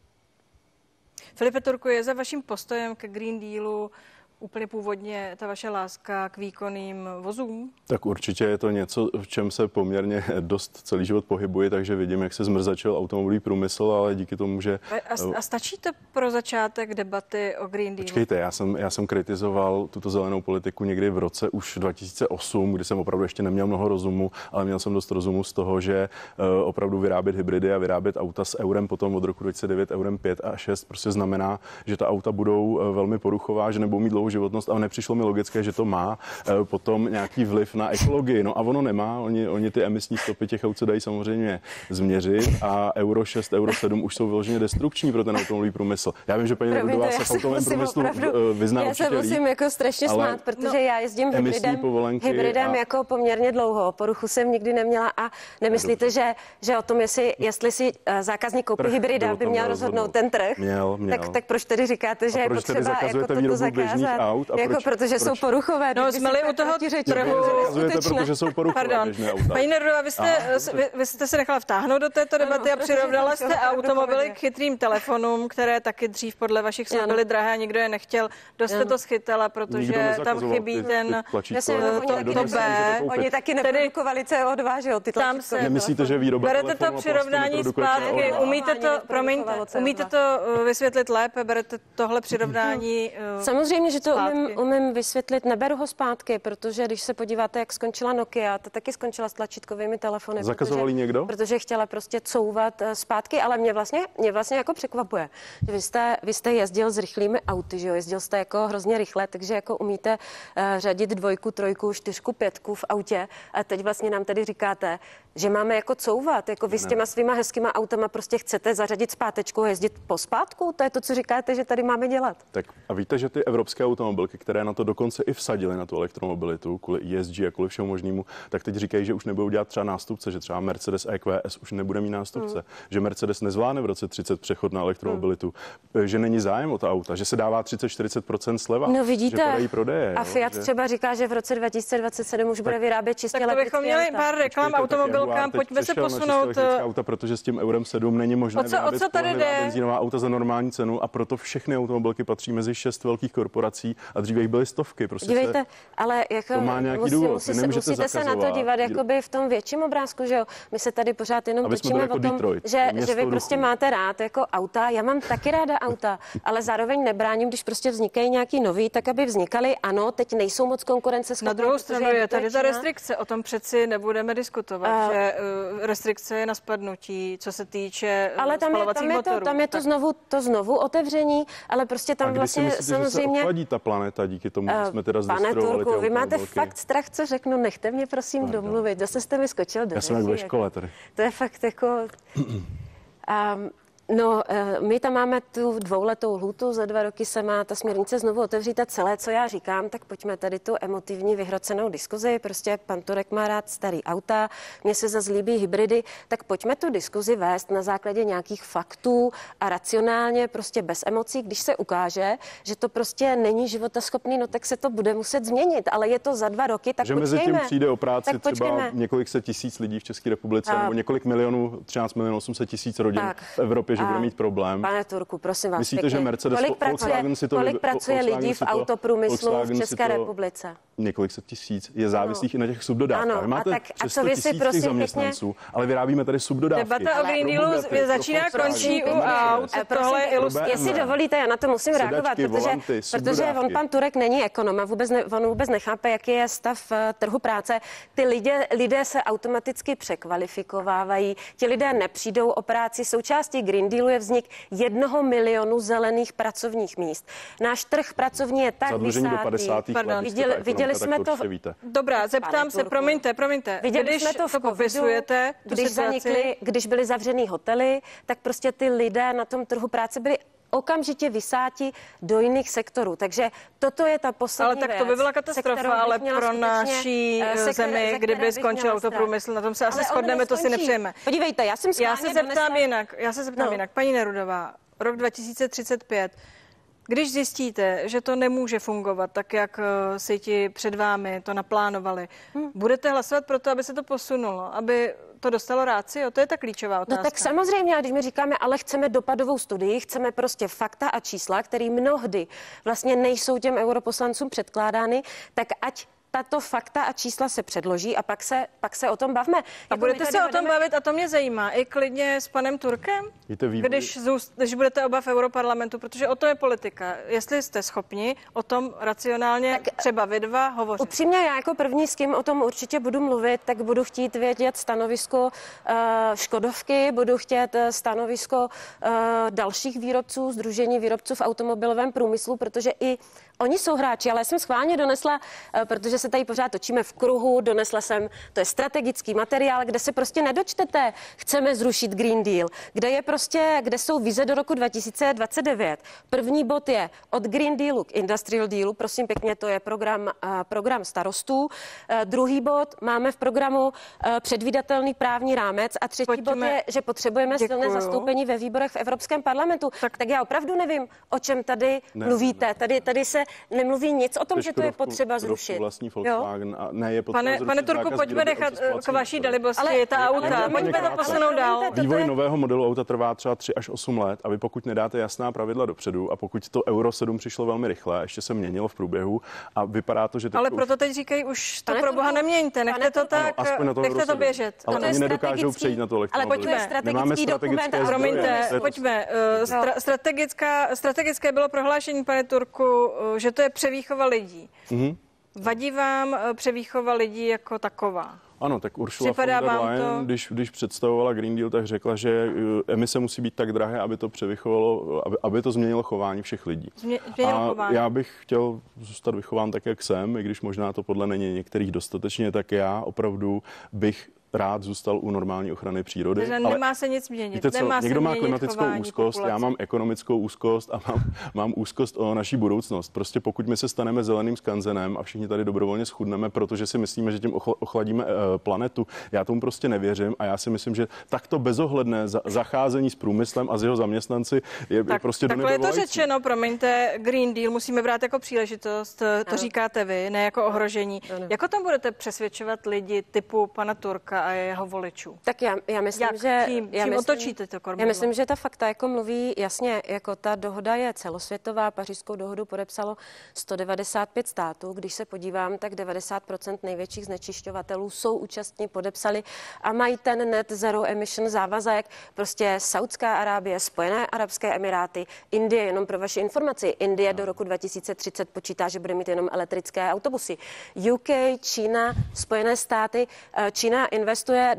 Filipe Turku, je za vaším postojem ke Green Dealu úplně původně ta vaše láska k výkonným vozům? Tak určitě je to něco, v čem se poměrně dost celý život pohybuji, takže vidím, jak se zmrzačil automobilový průmysl, ale díky tomu, že... A stačí to pro začátek debaty o Green Dealu? Počkejte, já jsem kritizoval tuto zelenou politiku někdy v roce už 2008, kdy jsem opravdu ještě neměl mnoho rozumu, ale měl jsem dost rozumu z toho, že opravdu vyrábět hybridy a vyrábět auta s eurem potom od roku 2009 eurem 5 a 6 prostě znamená, že ta auta budou velmi poruchová, že nebudou mít celou životnost a nepřišlo mi logické, že to má potom nějaký vliv na ekologii. No a ono nemá, oni ty emisní stopy těch aut se dají samozřejmě změřit a Euro 6, Euro 7 už jsou vyloženě destrukční pro ten automobilový průmysl. Já vím, že paní Nerudová se v automobilovém průmyslu vyzná určitě líp. Já se musím jako strašně smát, protože já jezdím hybridem jako poměrně dlouho. Poruchu jsem nikdy neměla a nemyslíte, že o tom, jestli si zákazník koupí hybrida, by měl rozhodnout ten trh? Měl. Tak proč tedy říkáte, že je potřeba jako toto zakázat? Aut jako protože jsou poruchové. No, jsme-li u toho trhu. Protože jsou poruchové běžné auta. Paní Nerudová, vy jste se nechala vtáhnout do této debaty a přirovnala jste automobily k chytrým telefonům, které taky dřív podle vašich slov byly drahé a nikdo je nechtěl. Dost jste to schytala, protože tam chybí ten to B. Oni taky neprodukovali CO2, že jo? Nemyslíte, že výroba berete to přirovnání zpátky, umíte to vysvětlit lépe, berete tohle přirovnání. Samozřejmě, že to umím vysvětlit, neberu ho zpátky, protože když se podíváte, jak skončila Nokia, ta taky skončila s tlačítkovými telefony. Zakazovali někdo? Protože chtěla prostě couvat zpátky, ale mě vlastně jako překvapuje, že vy jste jezdil s rychlými auty, že jo? Jezdil jste jako hrozně rychle, takže jako umíte řadit 2, 3, 4, 5 v autě a teď vlastně nám tedy říkáte, že máme jako couvat, jako vy s těma svýma hezkýma autama prostě chcete zařadit zpátečku a jezdit pospátku? To je to, co říkáte, že tady máme dělat. Tak a víte, že ty evropské automobilky, které na to dokonce i vsadily na tu elektromobilitu kvůli ESG a kvůli všemu možnému, tak teď říkají, že už nebudou dělat třeba nástupce, že třeba Mercedes EQS už nebude mít nástupce, že Mercedes nezvládne v roce 30 přechod na elektromobilitu, že není zájem o ta auta, že se dává 30-40% sleva, no vidíte, že padají prodeje. A Fiat třeba říká, že v roce 2027 už bude vyrábět čistě elektrické. Tak to bychom měli pár reklam automobilkám, pojďme se posunout. Auta, protože s tím Eurem 7 není možné vyrábět benzínová auta za normální cenu a proto všechny automobilky patří mezi 6 velkých korporací a dříve jich byly stovky. Prostě dívejte, ale jako to má nějaký důvod. Musíte se na to dívat jakoby v tom větším obrázku, že jo. My se tady pořád jenom točíme jako o tom, Detroit, že vy prostě máte rád jako auta. Já mám taky ráda auta, ale zároveň nebráním, když prostě vznikají nějaký nový, tak aby vznikaly. Ano, teď nejsou moc konkurenceschopné. Na druhou stranu je tady ta restrikce, o tom přeci nebudeme diskutovat, že restrikce je na spadnutí, co se týče spalovacích motorů. Tam je to znovu otevření, ale prostě tam vlastně myslíte, samozřejmě... že se ochladí ta planeta díky tomu, že jsme teda zdestrovali. Pane Turku, vy máte fakt strach, co řeknu, nechte mě prosím domluvit. Zase jste mi skočil do Já jsem jak ve škole tady. To je fakt jako... No, my tam máme tu 2letou lhůtu, za 2 roky se má ta směrnice znovu otevřít a celé, co já říkám, tak pojďme tady tu emotivní vyhrocenou diskuzi, prostě pan Turek má rád starý auta, mně se zase líbí hybridy, tak pojďme tu diskuzi vést na základě nějakých faktů a racionálně, prostě bez emocí, když se ukáže, že to prostě není životaschopný, no tak se to bude muset změnit, ale je to za 2 roky, tak že počkejme. Mezi tím přijde o práci třeba několik set tisíc lidí v České republice, nebo několik milionů, 13 milionů 800 tisíc rodin v Evropě, že bude mít problém. Pane Turku, prosím vás. Myslíte, že Mercedes, kolik pracuje lidí v autoprůmyslu v České republice? Několik set tisíc je závislých i na těch subdodávkách. Ano, máte přes 100 tisíc těch zaměstnanců, ale vyrábíme tady subdodávky. Debata o Green Dealu začíná, končí u aut. Jestli dovolíte, já na to musím reagovat, protože on pan Turek není ekonom a on vůbec nechápe, jaký je stav trhu práce. Ty lidé se automaticky překvalifikovávají, ti lidé nepřijdou o práci. Součástí Green Dealu je vznik 1 milionu zelených pracovních míst. Náš trh pracovní je tak vysátý. Viděli jsme to. Dobrá, zeptám se, promiňte. Viděli jsme to v popisujete, když byly zavřený hotely, tak prostě ty lidé na tom trhu práce byli okamžitě vysáti do jiných sektorů. Takže toto je ta poslední věc. Ale tak to by byla katastrofa, ale pro naší zemi, kdyby skončil autoprůmysl, na tom se asi shodneme, to si nepřejeme. Podívejte, já se zeptám jinak. Paní Nerudová, rok 2035, když zjistíte, že to nemůže fungovat tak, jak si ti před vámi to naplánovali, budete hlasovat pro to, aby se to posunulo, aby to dostalo rácio? To je ta klíčová otázka. No tak samozřejmě, když my říkáme, ale chceme dopadovou studii, chceme prostě fakta a čísla, které mnohdy vlastně nejsou těm europoslancům předkládány, tak ať tato fakta a čísla se předloží a pak se o tom bavme. A budete se o tom bavit, a to mě zajímá, i klidně s panem Turkem, když budete oba v Europarlamentu, protože o to je politika. Jestli jste schopni o tom racionálně, tak třeba vy dva, hovořit. Upřímně, já jako první, s kým o tom určitě budu mluvit, tak budu chtít vědět stanovisko Škodovky, budu chtět stanovisko dalších výrobců, Sdružení výrobců v automobilovém průmyslu, protože i oni jsou hráči, ale já jsem schválně donesla, protože se tady pořád točíme v kruhu, donesla jsem, to je strategický materiál, kde se prostě nedočtete, chceme zrušit Green Deal, kde jsou vize do roku 2029. První bod je od Green Dealu k Industrial Dealu, prosím pěkně, to je program starostů. Druhý bod, máme v programu předvídatelný právní rámec a třetí bod je, že potřebujeme silné zastoupení ve výborech v Evropském parlamentu. Tak já opravdu nevím, o čem tady mluvíte. Tady se nemluví nic o tom, že to je potřeba zrušit. Vlastní Volkswagen a ne je potřeba Pane Turku, pojďme nechat k vaší dalibosti ta auta. Pojďme to posunout dál. Vývoj nového modelu auta trvá třeba 3 až 8 let a vy pokud nedáte jasná pravidla dopředu a pokud to Euro 7 přišlo velmi rychle, ještě se měnilo v průběhu a vypadá to, že ale proto teď říkají, už to pro boha neměňte, nechte to tak, nechte to běžet. Ale oni nedokážou přejít na to elektromobilitu. Ale pojďme, strategický dokument. Promiňte, pojďme. Strategické bylo prohlášení, pane Turku, že to je převýchova lidí. Vadí vám převýchova lidí jako taková? Ano, tak Ursula von der Leyen, když představovala Green Deal, tak řekla, že emise musí být tak drahé, aby to převychovalo, aby to změnilo chování všech lidí. Já bych chtěl zůstat vychován tak, jak jsem, i když možná to podle není některých dostatečně, tak já opravdu bych rád zůstal u normální ochrany přírody. Takže nemá se nic měnit. Víte co, někdo má klimatickou úzkost, já mám ekonomickou úzkost a mám úzkost o naší budoucnost. Prostě pokud my se staneme zeleným skanzenem a všichni tady dobrovolně schudneme, protože si myslíme, že tím ochladíme planetu, já tomu prostě nevěřím a já si myslím, že takto bezohledné zacházení s průmyslem a s jeho zaměstnanci je prostě do nebe volající. Takhle je to řečeno, promiňte, Green Deal musíme brát jako příležitost, to říkáte vy, ne jako ohrožení. Jako tam budete přesvědčovat lidi typu pana Turka a jeho voličů? Tak já myslím, že... Čím otočíte to kormidlo? Já myslím, že ta fakta jako mluví jasně, jako ta dohoda je celosvětová, Pařížskou dohodu podepsalo 195 států. Když se podívám, tak 90% největších znečišťovatelů jsou účastní, podepsali a mají ten net zero emission závazek. Prostě Saudská Arábie, Spojené arabské emiráty, Indie, jenom pro vaši informaci, Indie do roku 2030 počítá, že bude mít jenom elektrické autobusy. UK, Čína, Spojené státy, Čína investuje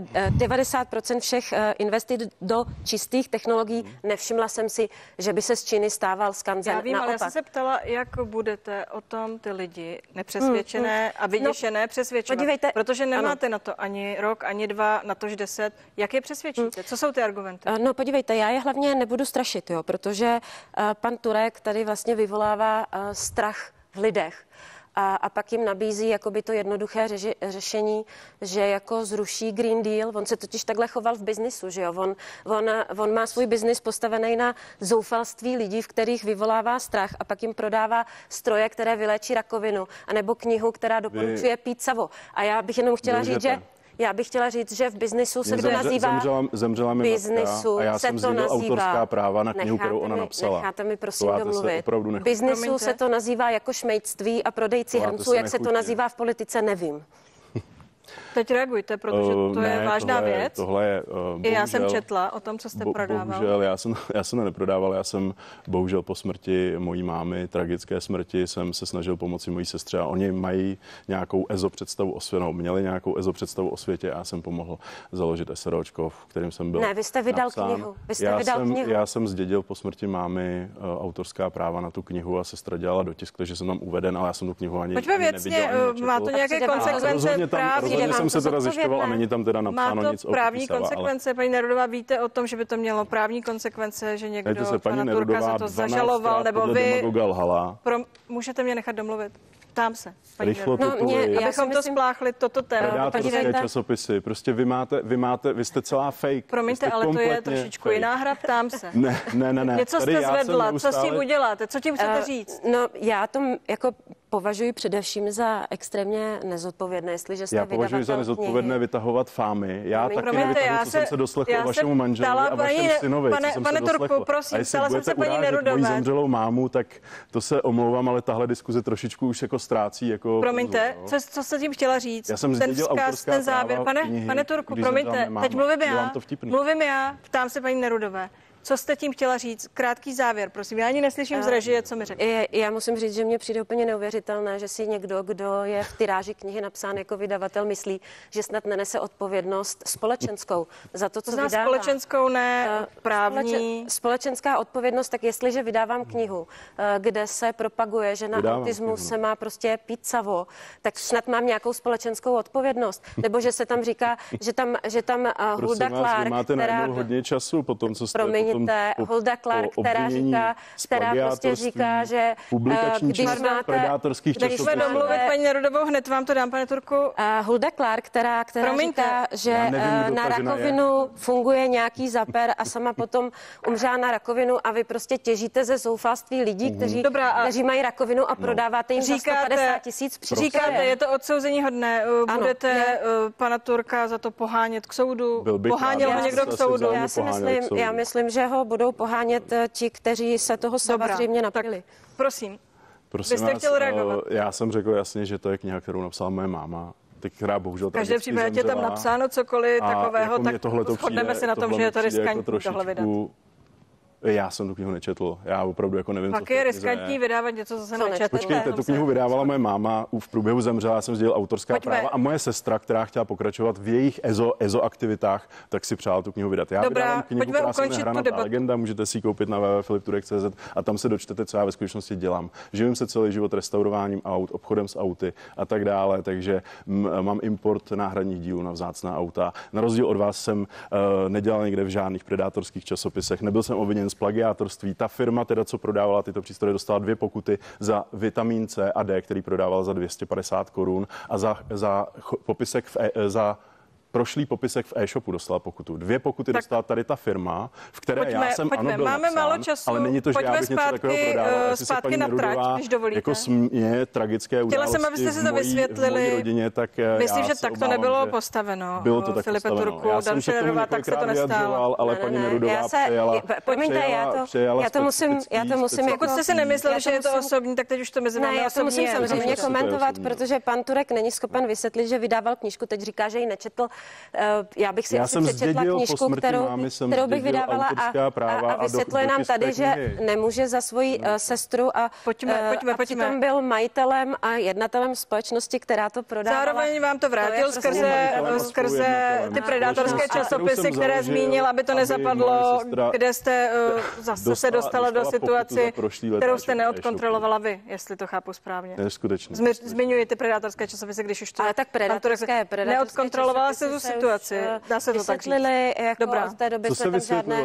90% všech investic do čistých technologií. Nevšimla jsem si, že by se z Číny stával skanzen. Já vím, ale já jsem se ptala, jak budete o tom ty lidi nepřesvědčené a vyděšené přesvědčovat. Podívejte, protože nemáte na to ani rok, ani 2, natož 10. Jak je přesvědčíte? Co jsou ty argumenty? No podívejte, já je hlavně nebudu strašit, protože pan Turek tady vlastně vyvolává strach v lidech. A pak jim nabízí jakoby to jednoduché řešení, že jako zruší Green Deal. On se totiž takhle choval v biznisu, že jo? On má svůj biznis postavený na zoufalství lidí, v kterých vyvolává strach a pak jim prodává stroje, které vyléčí rakovinu, anebo knihu, která doporučuje pít savo. A já bych jenom chtěla říct, že v biznisu se to nazývá zemřela mi matka a já jsem sdílel autorská práva na knihu, kterou ona napsala. Necháte mi prosím domluvit. V biznisu se to nazývá jako šmejdství a prodejci hrnců, jak se to nazývá v politice, nevím. Teď reagujte, protože to je vážná věc. Tohle je, bohužel, já jsem četla o tom, co jste prodával. Bohužel, já jsem neprodával, já jsem bohužel po smrti mojí mámy, tragické smrti, jsem se snažil pomoci mojí sestře a oni mají nějakou EZO představu o světě, měli nějakou EZO představu o světě a já jsem pomohl založit SROčko, v kterým jsem byl. Ne, vy jste vydal knihu. Já jsem zdědil po smrti mámy autorská práva na tu knihu a sestra dělala dotisk, takže jsem tam uveden, ale já jsem tu knihu ani věcně, má to nějaké konsekvence právní? Rozhodně jsem se teda zjišťoval a není tam teda napsáno nic o právní konsekvence, paní Nerudová, víte o tom, že by to mělo právní konsekvence, že někdo pana Turka za to zažaloval, nebo vy... Můžete mě nechat domluvit? Ptám se. Abychom to spláchli, toto téma. Predátorské časopisy, prostě vy jste celá fake. Promiňte, ale to je trošičku jiná hra, ptám se. Ne. Něco jste zvedla, co s tím uděláte, co tím chcete říct? No, já to jako považuji především za extrémně nezodpovědné, jestliže jste Já považuji za nezodpovědné vytahovat fámy. Já taky nevytahuji, co jsem se doslechl o vašemu manželovi a vašem synovi. Pane Turku, prosím, ptala jsem se paní Nerudové. Moji zemřelou mámu, tak to se omlouvám, ale tahle diskuze trošičku už jako ztrácí. Jako promiňte, co jste tím chtěla říct? Já jsem zdědil autorská ten závěr. práva knihy, Pane Turku, promiňte, teď mluvím já, ptám se paní Nerudové. Co jste tím chtěla říct? Krátký závěr, prosím. Já ani neslyším z režie, co mi řekne. Já musím říct, že mně přijde úplně neuvěřitelné, že si někdo, kdo je v tiráži knihy napsán jako vydavatel, myslí, že snad nenese odpovědnost společenskou za to, co vydává. Společenskou, ne právní. Společenská odpovědnost, tak jestliže vydávám knihu, kde se propaguje, že na autismu se má prostě pít savo, tak snad mám nějakou společenskou odpovědnost. Nebo že se tam říká, že tam Hulda Clark, máte najednou hodně času po tom, co jste Hulda Clark, která prostě říká, že když predátorských časopisů. Když jsme domluvit paní Nerudovou, hned vám to dám, pane Turku. Hulda Clark, která říká, že na rakovinu funguje nějaký zaper a sama potom umřela na rakovinu a vy prostě těžíte ze zoufalství lidí, kteří mají rakovinu a prodáváte jim za 150 tisíc. Říkáte, je to odsouzení hodné. Budete pana Turka za to pohánět k soudu? Poháněl ho někdo k soudu? Já myslím, že ho budou pohánět ti, kteří se toho samozřejmě napili. Prosím. Vy jste chtěl reagovat. Já jsem řekl jasně, že to je kniha, kterou napsala moje máma, která bohužel tragicky zemřela. V každém případě je tam napsáno cokoliv takového, tak shodneme si na tom, že je to riskantní tohle vydat. Já jsem tu knihu nečetl. Já opravdu jako nevím, co je riskantní vydávat něco, co jsem nečetl. Počkejte, tu knihu vydávala moje máma, v průběhu zemřela, já jsem sdělil autorská práva a moje sestra, která chtěla pokračovat v jejich EZO aktivitách, tak si přála tu knihu vydat. Já vydávám knihu, která se jmenuje Hranatá legenda, můžete si ji koupit na www.philipturek.cz a tam se dočtete, co já ve skutečnosti dělám. Živím se celý život restaurováním aut, obchodem s auty a tak dále, takže mám import náhradních dílů na vzácná auta. Na rozdíl od vás jsem nedělal někde v žádných predátorských časopisech, nebyl jsem obviněn z plagiátorství. Ta firma, teda, co prodávala tyto přístroje, dostala 2 pokuty za vitamin C a D, který prodával za 250 korun a za popisek za prošlý popisek v e-shopu dostala pokutu. 2 pokuty dostala tady ta firma, v které já jsem ano byl máme napsán, málo času. Ale není to, že já bych něco takového prodával. Zpátky na trať, když dovolíte. Jako směje tragické události jsem, abyste si to vysvětlili. V mojí rodině, tak myslím, že tak to nebylo postaveno. Bylo to tak Filipe postaveno. Turku, Darše Nerudová, tak se to nestálo. Ale paní Nerudová přejela. Já to musím. Pokud jste si nemysleli, že je to osobní, tak teď už to mezi námi osobní. Já to musím samozřejmě komentovat, osobní, protože pan Turek není schopen vysvětlit, že vydával knížku, teď říká, že ji nečetl. Já bych si přečetla knížku, kterou bych vydávala a vysvětluje nám tady, že nemůže za svoji sestru a přitom byl majitelem a jednatelem společnosti, která to prodávala. Zároveň vám to vrátil skrze ty predátorské časopisy, které zmínil, aby to nezapadlo, kde jste zase se dostala do situaci, kterou jste neodkontrolovala vy, jestli to chápu správně. Neskutečně. Zmiňuji ty predátorské časopise, když už to... Ale tak predátorské neodkontrolovala se tu situaci. Dá se to tak říct. Jako dobrá. Od té doby co se žádné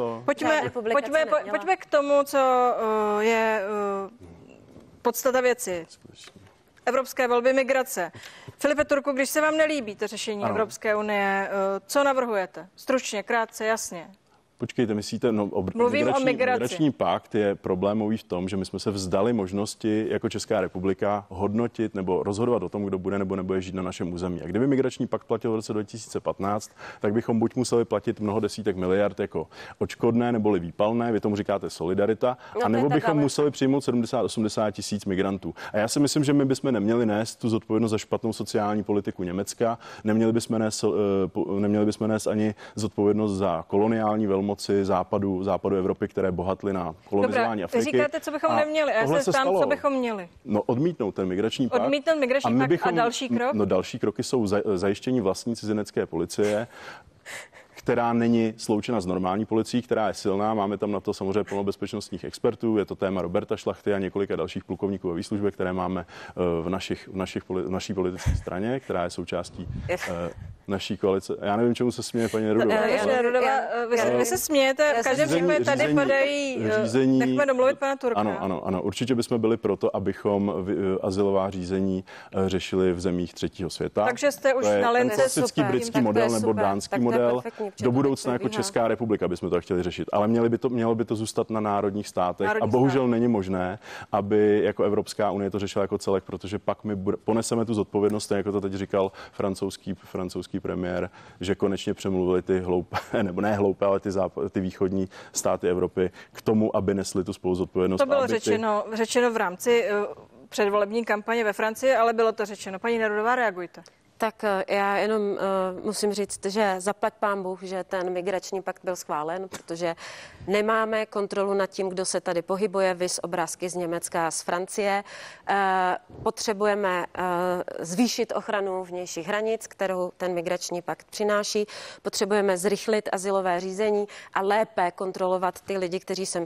Pojďme k tomu, co je podstata věci. Evropské volby, migrace. Filipe Turku, když se vám nelíbí to řešení Evropské unie, co navrhujete? Stručně, krátce, jasně. Počkejte, myslíte, migrační pakt je problémový v tom, že my jsme se vzdali možnosti jako Česká republika hodnotit nebo rozhodovat o tom, kdo bude nebo nebude žít na našem území. A kdyby migrační pakt platil v roce 2015, tak bychom buď museli platit mnoho desítek miliard jako odškodné neboli výpalné, vy tomu říkáte solidarita, a nebo bychom museli přijmout 70-80 tisíc migrantů. A já si myslím, že my bychom neměli nést tu zodpovědnost za špatnou sociální politiku Německa, neměli bychom nést ani zodpovědnost za koloniální velmoci západu Evropy, které bohatly na kolonizování Afriky. Říkáte, co bychom neměli. A já se ptám, co bychom měli. No, odmítnout ten migrační pakt. A další krok? No, další kroky jsou zajištění vlastní cizinecké policie, která není sloučena s normální policií, která je silná. Máme tam na to samozřejmě plno bezpečnostních expertů. Je to téma Roberta Šlachty a několika dalších plukovníků ve výslužbě, které máme v naší politické straně, která je součástí naší koalice. Já nevím, čemu se směje paní Nerudová. Vy se smějete, v každém případě tady padají řízení. Nechme domluvit pana Turka. Ano, určitě bychom byli proto, abychom azylová řízení řešili v zemích třetího světa. Takže jste už na lince klasický britský model nebo dánský model. do budoucna jako Česká republika bychom to chtěli řešit, ale mělo by to zůstat na národních státech a bohužel není možné, aby jako Evropská unie to řešila jako celek, protože pak my poneseme tu zodpovědnost, jako to teď říkal francouzský premiér, že konečně přemluvili ty hloupé, nebo ne hloupé, ale ty východní státy Evropy k tomu, aby nesli tu spoluzodpovědnost. To bylo řečeno v rámci předvolební kampaně ve Francii, ale bylo to řečeno. Paní Nerudová, reagujte. Tak já jenom musím říct, že zaplať pán Bůh, že ten migrační pakt byl schválen, protože nemáme kontrolu nad tím, kdo se tady pohybuje, viz obrázky z Německa a z Francie. Potřebujeme zvýšit ochranu vnějších hranic, kterou ten migrační pakt přináší. Potřebujeme zrychlit azylové řízení a lépe kontrolovat ty lidi,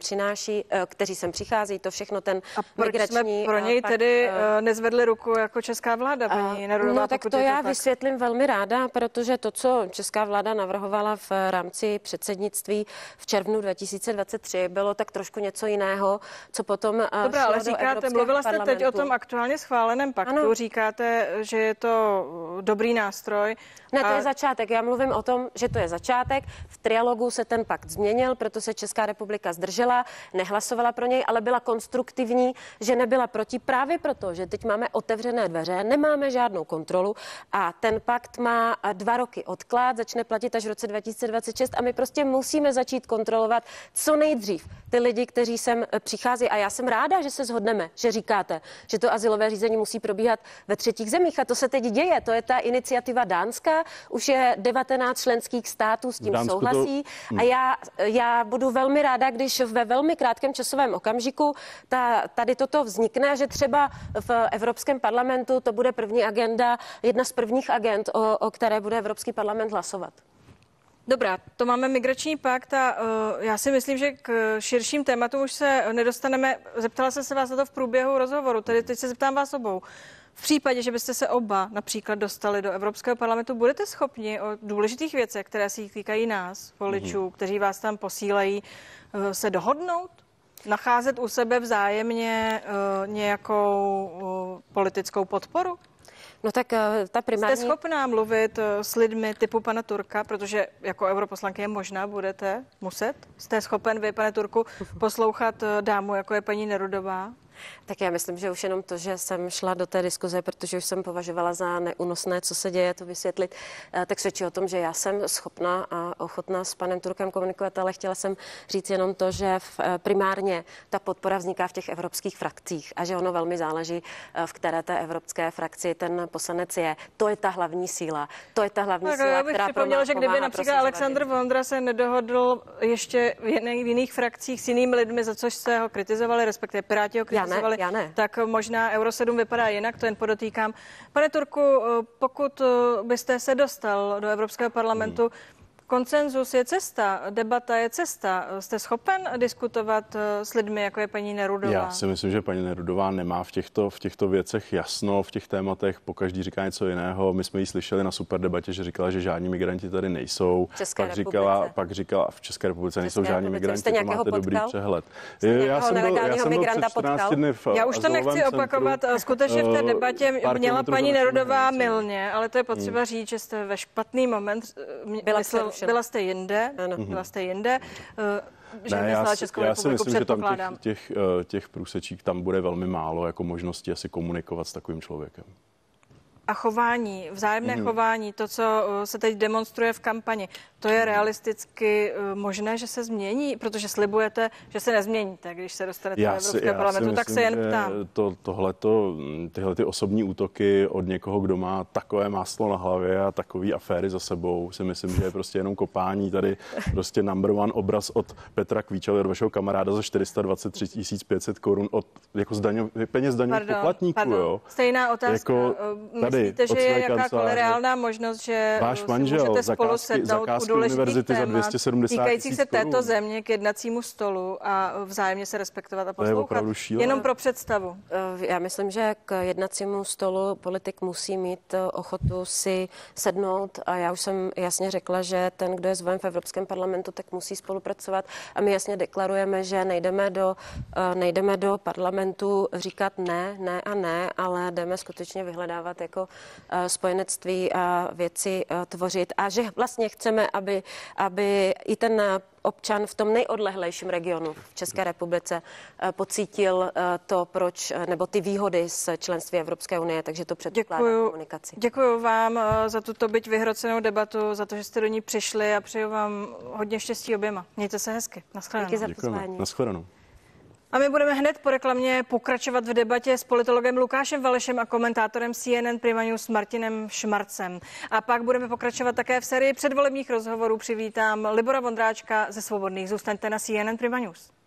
kteří sem přichází. To všechno ten migrační jsme pro něj pakt, tedy nezvedli ruku jako česká vláda, paní Nerudová? No tak to já vysvětlím velmi ráda, protože to, co česká vláda navrhovala v rámci předsednictví v červnu 2023, bylo tak trošku něco jiného, co potom Dobrá, ale říkáte, mluvila jste teď o tom aktuálně schváleném paktu, ano. Říkáte, že je to dobrý nástroj. Ne, to je začátek. Já mluvím o tom, že to je začátek. V trialogu se ten pakt změnil, proto se Česká republika zdržela, nehlasovala pro něj, ale byla konstruktivní, že nebyla proti právě proto, že teď máme otevřené dveře, nemáme žádnou kontrolu a ten pakt má 2 roky odklad, začne platit až v roce 2026 a my prostě musíme začít kontrolovat co nejdřív ty lidi, kteří sem přichází. A já jsem ráda, že se shodneme, že říkáte, že to azylové řízení musí probíhat ve třetích zemích a to se teď děje. To je ta iniciativa Dánska, už je 19 členských států s tím souhlasí a já budu velmi ráda, když ve velmi krátkém časovém okamžiku tady toto vznikne a že třeba v Evropském parlamentu to bude první agenda, jedna z prvních agend, o které bude Evropský parlament hlasovat. Dobrá, to máme migrační pakt a já si myslím, že k širším tématům už se nedostaneme. Zeptala jsem se vás na to v průběhu rozhovoru, tedy teď se zeptám vás obou. V případě, že byste se oba například dostali do Evropského parlamentu, budete schopni o důležitých věcech, které se týkají nás, voličů, kteří vás tam posílají, se dohodnout? Nacházet u sebe vzájemně nějakou politickou podporu? No tak ta primární... Jste schopná mluvit s lidmi typu pana Turka, protože jako europoslankyně možná budete muset? Jste schopen vy, pane Turku, poslouchat dámu, jako je paní Nerudová? Tak já myslím, že už jenom to, že jsem šla do té diskuze, protože už jsem považovala za neúnosné, co se děje, to vysvětlit, tak svědčí o tom, že já jsem schopná a ochotná s panem Turkem komunikovat, ale chtěla jsem říct jenom to, že primárně ta podpora vzniká v těch evropských frakcích a že ono velmi záleží, v které té evropské frakci ten poslanec je. To je ta hlavní síla. To je ta hlavní síla, já bych která připomněla, že kdyby například Alexandr Vondra se nedohodl ještě v jiných frakcích s jinými lidmi, za což jste ho kritizovali, respektive Piráti ho kritizovali, já ne. Tak možná Euro 7 vypadá jinak, to jen podotýkám. Pane Turku, pokud byste se dostal do Evropského parlamentu, konsenzus je cesta, debata je cesta. Jste schopen diskutovat s lidmi, jako je paní Nerudová? Já si myslím, že paní Nerudová nemá v těchto věcech jasno, v těch tématech, pokaždý říká něco jiného. My jsme ji slyšeli na Superdebatě, že říkala, že žádní migranti tady nejsou. Pak říkala, v České republice nejsou žádní migranti, to máte dobrý přehled. Já jsem byl před 14 dny v Já už to nechci opakovat, skutečně v té debatě měla paní Nerudová mylně, ale to je potřeba říct, že jste ve špatný moment byla jste jinde, že myslela Českou republiku, já si myslím, že tam předpokládám. těch průsečík tam bude velmi málo jako možnosti asi komunikovat s takovým člověkem. A chování, vzájemné chování, to, co se teď demonstruje v kampani, to je realisticky možné, že se změní? Protože slibujete, že se nezměníte, když se dostanete do Evropského parlamentu, tak se jen ptám. Tyhle ty osobní útoky od někoho, kdo má takové máslo na hlavě a takové aféry za sebou, si myslím, že je prostě jenom kopání. Tady prostě number one obraz od Petra Kvíčely, od vašeho kamaráda za 423 500 korun od jako peněz daňových poplatníků. Jo? Stejná otázka. Myslíte, že je jakákoliv reálná možnost, že váš manžel můžete spolu sednout u důležitých témat týkajících se této země k jednacímu stolu a vzájemně se respektovat a poslouchat? Jenom pro představu. Já myslím, že k jednacímu stolu politik musí mít ochotu si sednout a já už jsem jasně řekla, že ten, kdo je zvolen v Evropském parlamentu, tak musí spolupracovat a my jasně deklarujeme, že nejdeme do parlamentu říkat ne, ale jdeme skutečně vyhledávat jako spojenectví a věci tvořit a že vlastně chceme, aby i ten občan v tom nejodlehlejším regionu v České republice pocítil to, proč, nebo ty výhody z členství Evropské unie, takže to předpokládá komunikaci. Děkuji vám za tuto byť vyhrocenou debatu, za to, že jste do ní přišli a přeju vám hodně štěstí oběma. Mějte se hezky. Naschledanou. Díky za pozvání. Naschledanou. A my budeme hned po reklamě pokračovat v debatě s politologem Lukášem Valešem a komentátorem CNN Prima News Martinem Šmarcem. A pak budeme pokračovat také v sérii předvolebních rozhovorů. Přivítám Libora Vondráčka ze Svobodných. Zůstaňte na CNN Prima News.